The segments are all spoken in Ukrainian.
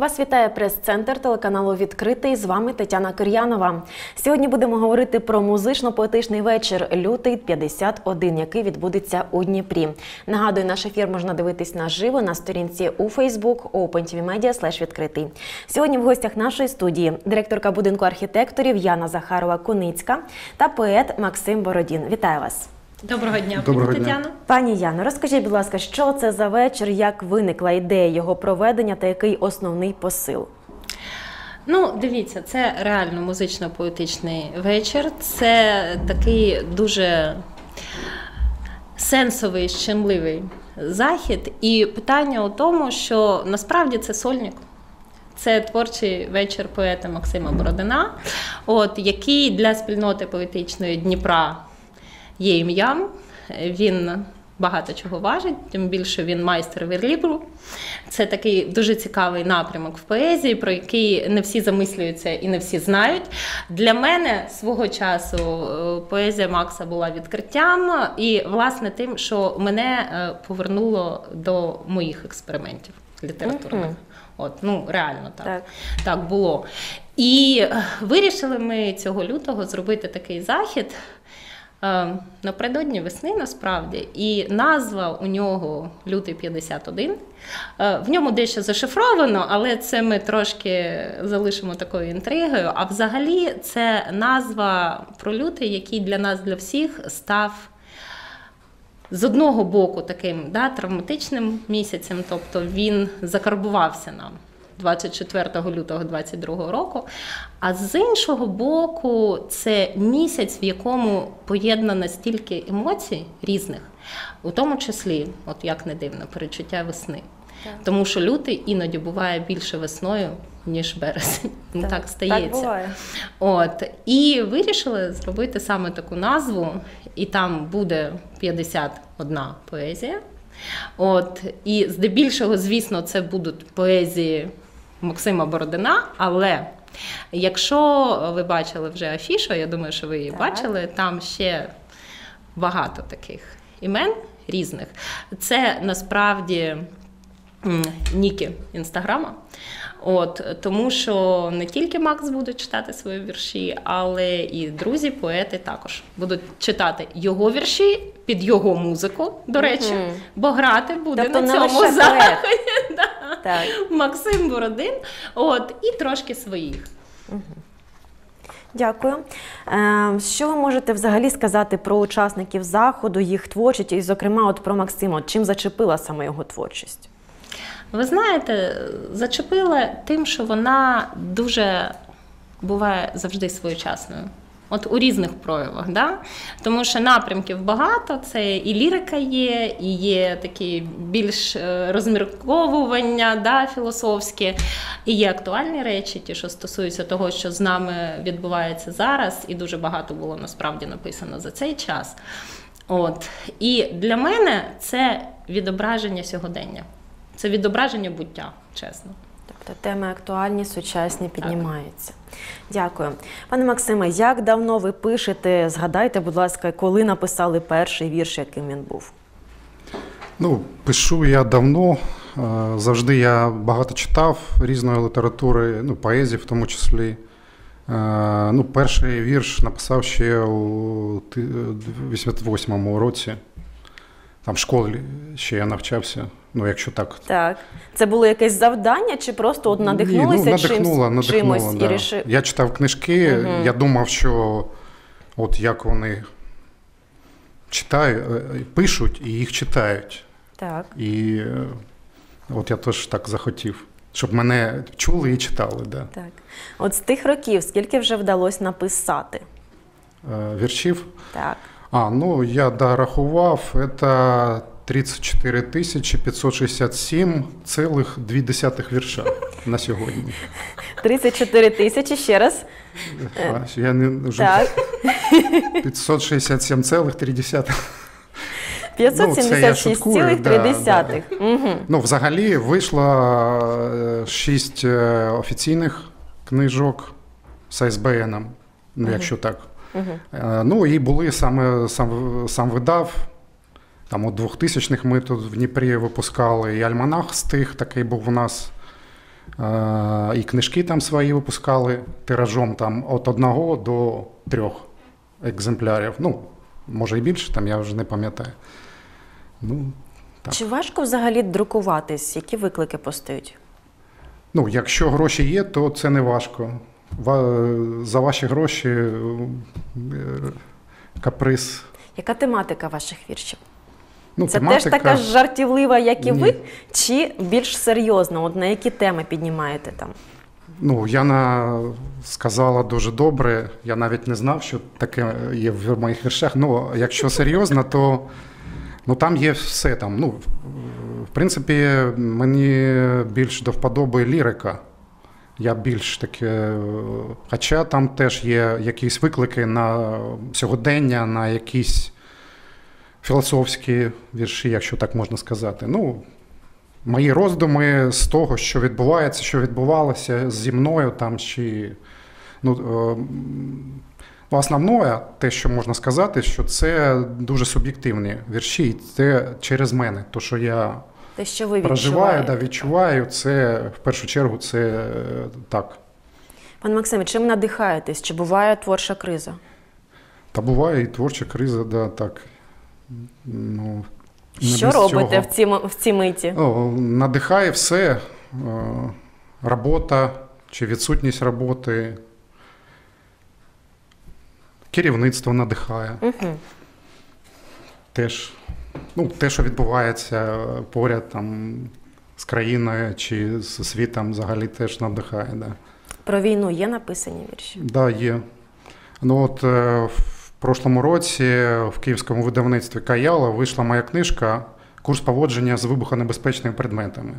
Вас вітає прес-центр телеканалу «Відкритий». З вами Тетяна Кир'янова. Сьогодні будемо говорити про музично-поетичний вечір «Лютий 51», який відбудеться у Дніпрі. Нагадую, наш ефір можна дивитись наживо на сторінці у Facebook opentvmedia/відкритий. Сьогодні в гостях нашої студії директорка будинку архітекторів Яна Захарова-Куницька та поет Максим Бородін. Вітаю вас! Доброго дня, Доброго Тетяна. дня. Пані Яно, розкажіть, будь ласка, що це за вечір, як виникла ідея його проведення та який основний посил? Ну, дивіться, це реально музично-поетичний вечір. Це такий дуже сенсовий, щемливий захід. І питання у тому, що насправді це сольник. Це творчий вечір поета Максима Бородина, який для спільноти поетичної Дніпра є ім'ям. Він багато чого важить, тим більше він майстер верлібру. Це такий дуже цікавий напрямок в поезії, про який не всі замислюються і не всі знають. Для мене свого часу поезія Макса була відкриттям і, власне, тим, що мене повернуло до моїх експериментів літературних. Реально так було. І вирішили ми цього лютого зробити такий захід напередодні весни, насправді, і назва у нього «Лютий 51». В ньому дещо зашифровано, але це ми трошки залишимо такою інтригою. А взагалі це назва про лютий, який для нас, для всіх, став з одного боку таким травматичним місяцем, тобто він закарбувався нам 24 лютого 2022 року, а з іншого боку це місяць, в якому поєднано стільки емоцій різних, у тому числі, як не дивно, перечуття весни. Так. Тому що лютий іноді буває більше весною, ніж березень. Так стається. Так буває. І вирішили зробити саме таку назву, і там буде 51 поезія. І здебільшого, звісно, це будуть поезії Максима Бородина, але якщо ви бачили вже афішу, я думаю, що ви її бачили, там ще багато таких імен різних. Це насправді ніки Інстаграма. Тому що не тільки Макс буде читати свої вірші, але і друзі, поети також будуть читати його вірші під його музику, до речі, бо грати буде тобто на цьому заході Максим Бородин, і трошки своїх. Дякую. Що ви можете взагалі сказати про учасників заходу, їх творчість, і, зокрема, про Максима? Чим зачепила саме його творчість? Ви знаєте, зачепила тим, що вона дуже буває завжди своєчасною. У різних проявах, тому що напрямків багато, це і лірика є, і є такі більш розмірковування, філософські, і є актуальні речі, ті, що стосуються того, що з нами відбувається зараз, і дуже багато було насправді написано за цей час. І для мене це відображення сьогодення, це відображення буття, чесно. Тобто теми актуальні, сучасні піднімаються. Дякую. Пане Максиме, як давно ви пишете? Згадайте, будь ласка, коли написали перший вірш, яким він був? Пишу я давно. Завжди я багато читав різної літератури, поезії в тому числі. Перший вірш написав ще у 88-му році. Там в школі ще я навчався, якщо так. Так. Це було якесь завдання, чи просто надихнулися чимось? Да. Я читав книжки, я думав, що як вони пишуть і їх читають. Так. І я теж так захотів, щоб мене чули і читали. Да. Так. З тих років скільки вже вдалося написати? Віршів? Так. Я рахував, це 34 567,2 вірша на сьогодні. 34 тисячі, ще раз. Я не вже. Так. 567,3. 576,3. Взагалі вийшло 6 офіційних книжок з АСБН, якщо так. І були сам видав, там у 2000-х ми тут в Дніпрі випускали і альманах стих, такий був у нас. І книжки там свої випускали тиражом там від 1 до 3 екземплярів. Ну, може і більше, там я вже не пам'ятаю. Ну, так. Чи важко взагалі друкуватись? Які виклики постають? Ну, якщо гроші є, то це не важко. За ваші гроші каприз. Яка тематика ваших віршів? Ну, Це тематика... теж така жартівлива, як і Ні. ви, чи більш серйозно? От на які теми піднімаєте там? Ну, Яна сказала дуже добре. Я навіть не знав, що таке є в моїх віршах. Ну, якщо серйозно, то там є все. Там. Ну, в принципі, мені більш до вподоби лірика. Я більш таке, хоча там теж є якісь виклики на сьогодення, на якісь філософські вірші, якщо так можна сказати. Ну, мої роздуми з того, що відбувається, що відбувалося зі мною там, чи основне, те, що можна сказати, що це дуже суб'єктивні вірші, і це через мене, то, що я Те, що ви проживаю, відчуваєте. відчуваю, це в першу чергу це так. Пан Максиме, чим надихаєтесь? Чи буває творча криза? Та буває і творча криза, да, так. Ну, не Що без робите цього. в ці миті? Надихає все. Робота чи відсутність роботи. Керівництво надихає. Угу. Теж, те, що відбувається поряд там, з країною чи з світом, взагалі теж надихає. Да. Про війну є написані вірші? Да, є. В прошлому році в київському видавництві «Каяла» вийшла моя книжка «Курс поводження з вибухонебезпечними предметами».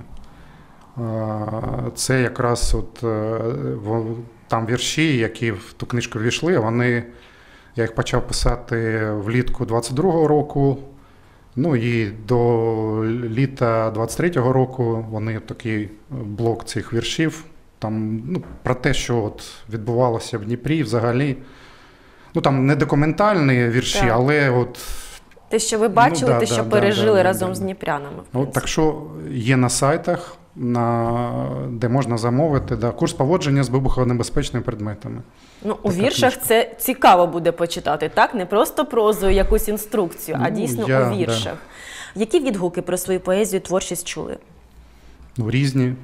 Це якраз там вірші, які в ту книжку ввійшли, я їх почав писати влітку 22-го року, і до літа 23-го року вони такий блок цих віршів, там, про те, що відбувалося в Дніпрі взагалі. Там не документальні вірші, так. Але те, що ви бачили, те, що пережили разом з дніпрянами. Так що є на сайтах, де можна замовити, курс поводження з вибухонебезпечними предметами. У віршах книжка. Це цікаво буде почитати, так? Не просто прозою, якусь інструкцію, а дійсно у віршах. Да. Які відгуки про свою поезію, творчість чули? Різні.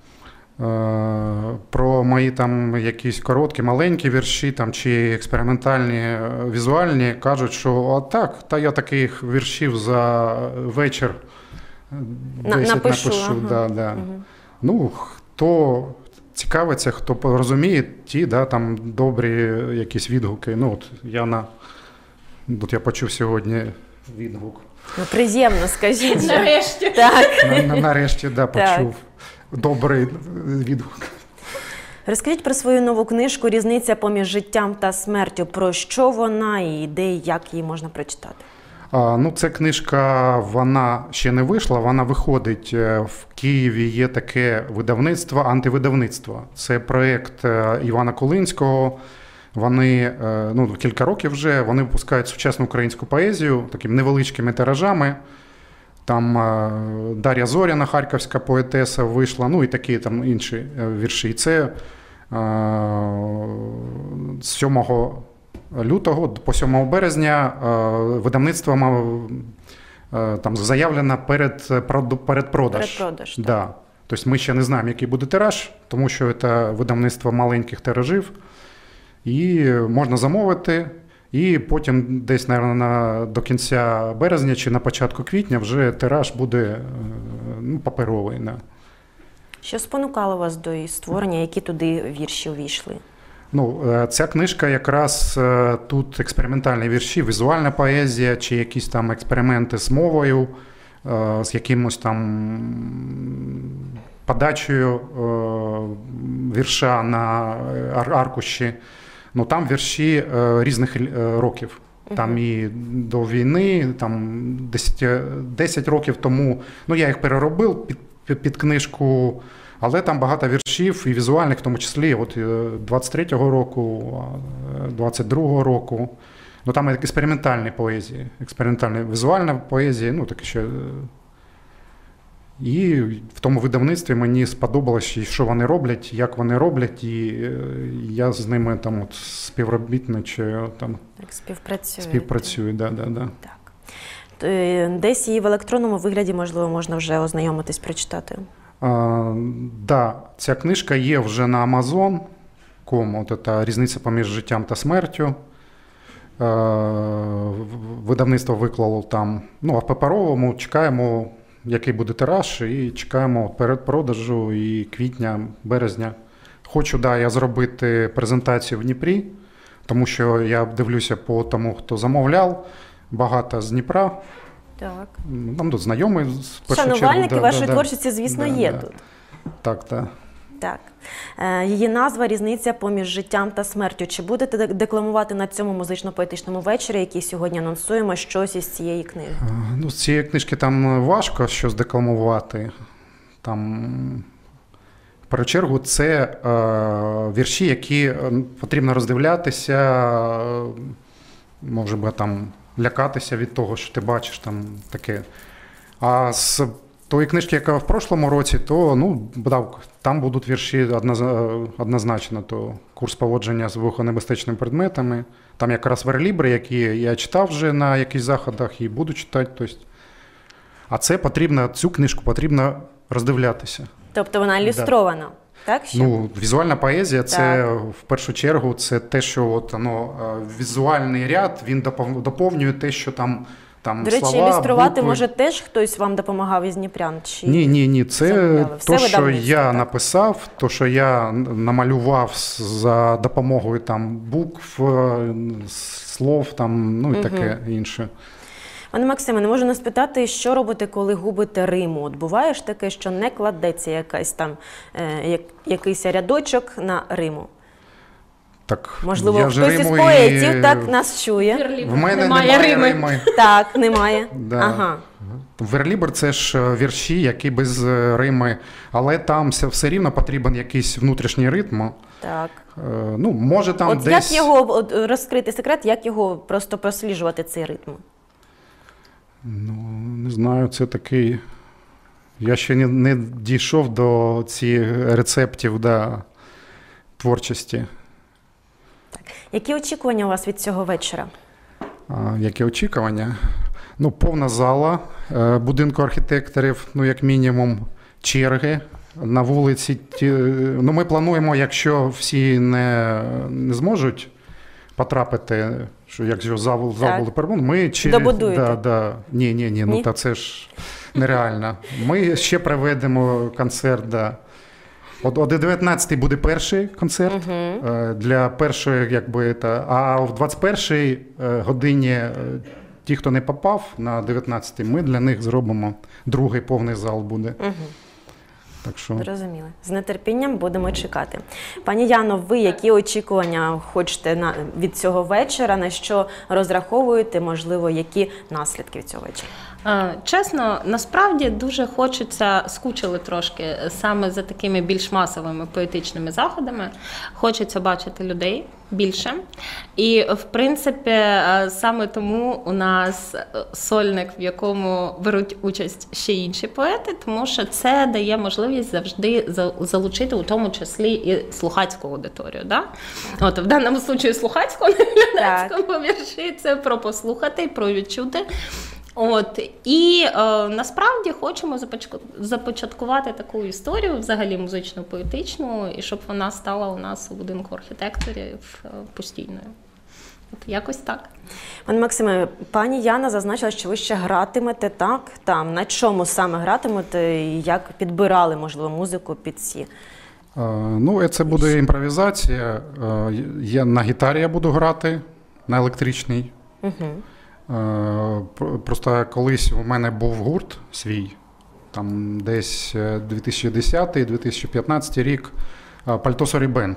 Про мої там якісь короткі, маленькі вірші там, чи експериментальні, візуальні, кажуть, що я таких віршів за вечір 10 напишу. Ага. Да. Угу. Хто цікавиться, хто розуміє, ті там добрі якісь відгуки. Я почув сьогодні відгук. Приємно, скажіть. Нарешті. Так. Нарешті, почув. Добрий відгук. Розкажіть про свою нову книжку «Різниця поміж життям та смертю». Про що вона і де, як її можна прочитати? Ця книжка, вона ще не вийшла, вона виходить. В Києві є таке видавництво, антивидавництво. Це проєкт Івана Кулинського. Вони, кілька років вже, вони випускають сучасну українську поезію такими невеличкими тиражами. Там Дар'я Зоряна, харківська поетеса, вийшла, і такі там інші вірші. І це з 7 лютого по 7 березня видавництво там заявлено передпродаж. Передпродаж, так. Да. Тобто ми ще не знаємо, який буде тираж, тому що це видавництво маленьких тиражів. І можна замовити. І потім десь, мабуть, до кінця березня чи на початку квітня вже тираж буде паперовий. Да. Що спонукало вас до її створення, які туди вірші увійшли? Ця книжка якраз тут експериментальні вірші, візуальна поезія чи якісь там експерименти з мовою, з якимось там подачею вірша на аркуші. Там вірші різних років. Там і до війни, там 10 років тому, я їх переробив під книжку, але там багато віршів і візуальних, в тому числі 23-го року, 22-го року. Там експериментальні поезії, візуальна поезія, таке ще І в тому видавництві мені сподобалось, що вони роблять, як вони роблять, і я з ними там от співробітничаю, там Так, співпрацюю. Да. Так. Десь її в електронному вигляді, можливо, можна вже ознайомитись, прочитати. Да, ця книжка є вже на Amazon.com, от ця різниця поміж життям та смертю. Видавництво виклало там, ну, а в паперовому чекаємо, який буде тираж, і чекаємо передпродажу і квітня, березня. Хочу, да, я зробити презентацію в Дніпрі, тому що я дивлюся по тому, хто замовляв, багато з Дніпра. Так. Нам тут знайомі з першу чергу. Шанувальники вашої творчості, звісно, є тут. Так. Так. Її назва «Різниця поміж життям та смертю». Чи будете декламувати на цьому музично-поетичному вечорі, який сьогодні анонсуємо, щось із цієї книги? Ну, з цієї книжки там важко щось декламувати. Там, в першу чергу, це вірші, які потрібно роздивлятися, може би там лякатися від того, що ти бачиш там таке. А з тої книжки, яка в прошлому році, то ну, там будуть вірші однозначно. То курс поводження з вибухонебезпечними предметами. Там якраз верлібри, які я читав вже на якихось заходах і буду читати. Тобто. А це потрібно, цю книжку потрібно роздивлятися. Тобто вона ілюстрована, так? Ще? Ну, візуальна поезія – це в першу чергу це те, що от, візуальний ряд, він доповнює те, що там до речі, слова, ілюструвати букви. Може теж хтось вам допомагав із дніпрян? Чи Ні. Це те, що я так? написав, то, що я намалював за допомогою там, букв, слов там, ну і таке інше. Пане Максиме, не можу не спитати, що робите, коли губите риму? От буває ж таке, що не кладеться якийсь рядочок на риму? Так, Можливо, я хтось із риму поетів так нас чує. В мене немає рими. Так, немає. Да. Ага. Верлібр – це ж вірші, які без рими, але там все рівно потрібен якийсь внутрішній ритм. Так. Ну, може там от десь... як його розкрити секрет, як його просто просліджувати цей ритм? Ну, не знаю, це такий... Я ще не дійшов до цих рецептів творчості. Так. Які очікування у вас від цього вечора? Які очікування? Ну, повна зала будинку архітекторів, ну, як мінімум, черги на вулиці. Ну, ми плануємо, якщо всі не зможуть потрапити, що якщо зал буде переповнений, ми добудуєте? Ні, ну, та це ж нереально. Ми ще проведемо концерт, О 19-й буде перший концерт для першої, а в 21-й годині ті, хто не попав на 19-й, ми для них зробимо другий повний зал буде. Так що... Зрозуміло. З нетерпінням будемо чекати. Пані Яно, ви які очікування хочете від цього вечора, на що розраховуєте, можливо, які наслідки від цього вечора? Чесно, насправді дуже хочеться, скучили трошки саме за такими більш масовими поетичними заходами. Хочеться бачити людей більше. І, в принципі, саме тому у нас сольник, в якому беруть участь ще інші поети, тому що це дає можливість завжди залучити, у тому числі і слухацьку аудиторію. Да? От, в даному випадку слухацьку, не глядацьку вірші, це про послухати, про відчути. От, і насправді хочемо започаткувати таку історію, взагалі музично-поетичну, і щоб вона стала у нас у будинку архітекторів постійною. От якось так. Пане Максиме, пані Яна зазначила, що ви ще гратимете, так? Там, на чому саме гратимете і як підбирали, можливо, музику під ці? Ну, це буде імпровізація. На гітарі я буду грати, на електричній. Просто колись у мене був гурт свій, там десь 2010-2015 рік, Пальто-Сорі Бенд.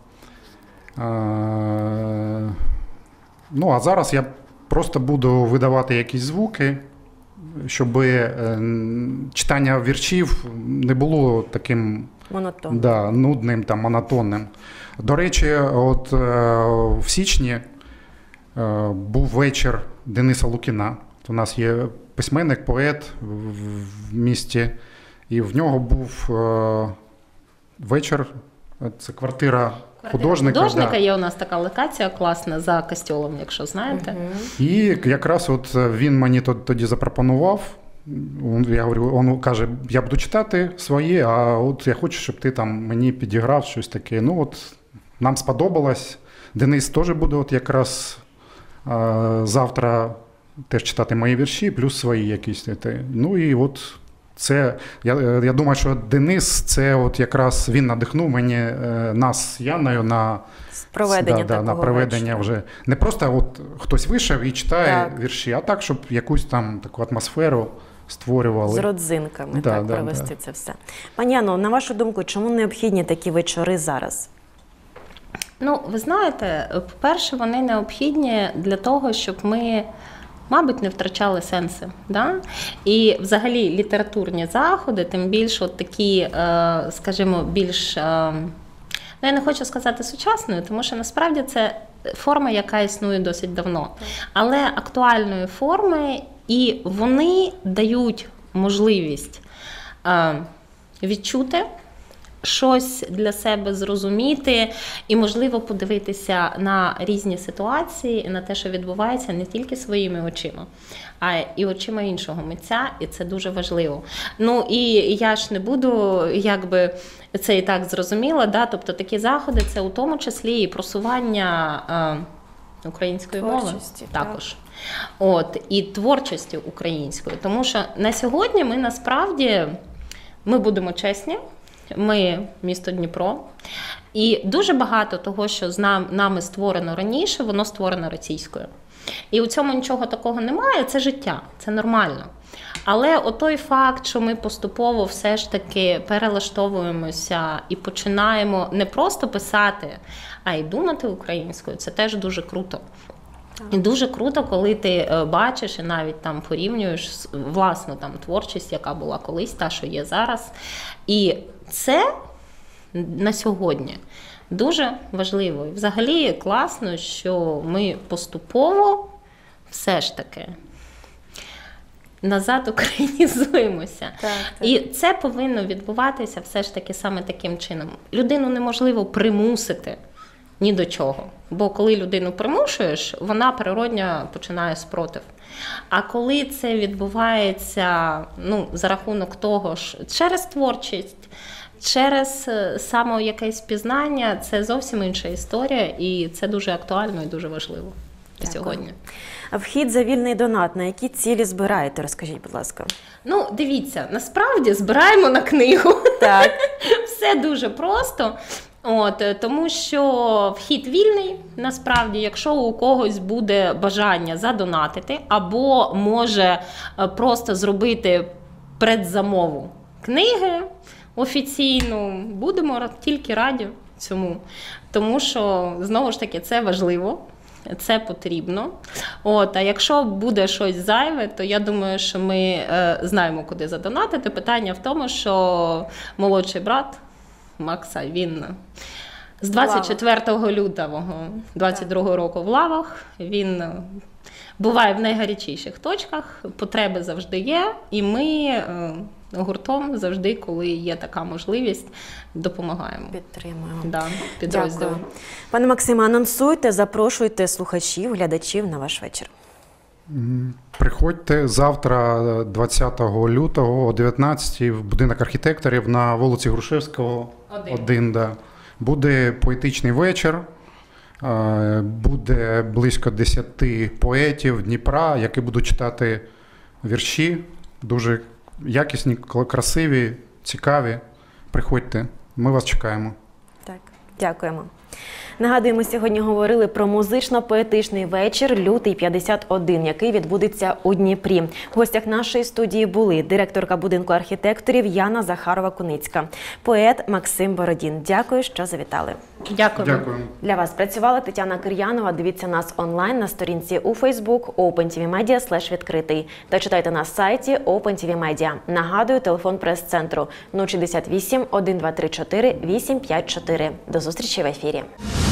Ну, а зараз я просто буду видавати якісь звуки, щоб читання віршів не було таким нудним, монотонним. До речі, от в січні був вечір Дениса Лукіна. У нас є письменник, поет в місті. І в нього був вечір, це квартира художника. Художника є у нас така локація класна за костьолом, якщо знаєте. І якраз от він мені тоді запропонував, я говорю, він каже, я буду читати своє, а от я хочу, щоб ти там мені підіграв щось таке. Ну от нам сподобалось. Денис теж буде от якраз завтра теж читати мої вірші, плюс свої якісь. Ну і от це, я думаю, що Денис, це от якраз він надихнув нас з Яною на проведення на проведення вже. Не просто от хтось вийшов і читає вірші, а так, щоб якусь там таку атмосферу створювали. З родзинками провести це все. Пані Анно, на вашу думку, чому необхідні такі вечори зараз? Ну, ви знаєте, по-перше, вони необхідні для того, щоб ми, мабуть, не втрачали сенси. Да? І взагалі літературні заходи, тим більше от такі, скажімо, більш, ну, я не хочу сказати сучасною, тому що насправді це форма, яка існує досить давно. Але актуальної форми, і вони дають можливість відчути щось для себе зрозуміти і, можливо, подивитися на різні ситуації і на те, що відбувається не тільки своїми очима, а і очима іншого митця, і це дуже важливо. Ну, і я ж не буду, якби, це і так зрозуміла, да? Тобто такі заходи – це у тому числі і просування української мови також. От, і творчості української. Тому що на сьогодні ми насправді, ми будемо чесні, ми місто Дніпро, і дуже багато того, що нами створено раніше, воно створено російською. І у цьому нічого такого немає, це життя, це нормально. Але отой факт, що ми поступово все ж таки перелаштовуємося і починаємо не просто писати, а й думати українською, це теж дуже круто. І дуже круто, коли ти бачиш і навіть там порівнюєш власну там творчість, яка була колись, та, що є зараз. І це на сьогодні дуже важливо. І взагалі класно, що ми поступово все ж таки назад українізуємося. Так. І це повинно відбуватися все ж таки саме таким чином. Людину неможливо примусити ні до чого. Бо коли людину примушуєш, вона природньо починає спротив. А коли це відбувається, ну, за рахунок того ж, через творчість, через саме якесь пізнання, це зовсім інша історія, і це дуже актуально і дуже важливо сьогодні. Вхід за вільний донат. На які цілі збираєте? Розкажіть, будь ласка. Ну, дивіться, насправді збираємо на книгу. Так. Все дуже просто. От, тому що вхід вільний, насправді, якщо у когось буде бажання задонатити, або може просто зробити предзамову книги офіційну, будемо тільки раді цьому. Тому що, знову ж таки, це важливо, це потрібно. От, а якщо буде щось зайве, то я думаю, що ми знаємо, куди задонатити. Питання в тому, що молодший брат Макса, він з 24 лютого 22 року в лавах, він буває в найгарячіших точках, потреби завжди є, і ми гуртом завжди, коли є така можливість, допомагаємо. Підтримуємо. Да, підрозділу. Дякую. Пане Максиме, анонсуйте, запрошуйте слухачів, глядачів на ваш вечір. Приходьте завтра, 20 лютого, о 19-й, в будинок архітекторів на вулиці Грушевського, 1. Да. Буде поетичний вечір, буде близько 10 поетів Дніпра, які будуть читати вірші, дуже якісні, красиві, цікаві. Приходьте, ми вас чекаємо. Так, дякуємо. Нагадуємо, сьогодні говорили про музично-поетичний вечір «Лютий 51», який відбудеться у Дніпрі. В гостях нашої студії були директорка будинку архітекторів Яна Захарова-Куницька, поет Максим Бородін. Дякую, що завітали. Дякую. Для вас працювала Тетяна Кир'янова. Дивіться нас онлайн на сторінці у Facebook OpenTVMedia/відкритий та читайте на сайті OpenTVMedia. Нагадую, телефон прес-центру 068 1234 854. До зустрічі в ефірі.